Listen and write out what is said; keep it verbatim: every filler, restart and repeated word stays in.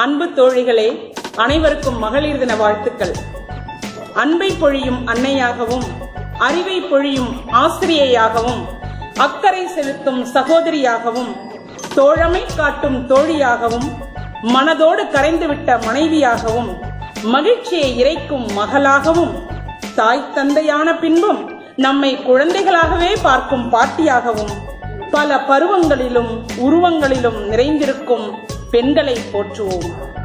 அன்பு தோழிகளே, அனைவருக்கும் மகளிர் தின வாழ்த்துக்கள். அன்பை பொழியும் அன்னையாகவும், அறிவை பொழியும் ஆசிரியையாகவும், அக்கறை செலுத்தும் சகோதரியாகவும், தோழமை காட்டும் தோழியாகவும், மனதோடு கரைந்துவிட்ட மனைவியாகவும், மகிழ்ச்சியை இறைக்கும் மகளாகவும், தாய் தந்தையான பின்பும் நம்மை குழந்தைகளாகவே பார்க்கும் பாட்டியாகவும், பல பருவங்களிலும் உருவங்களிலும் நிறைந்திருக்கும் பெண்களை போற்றுவோம்.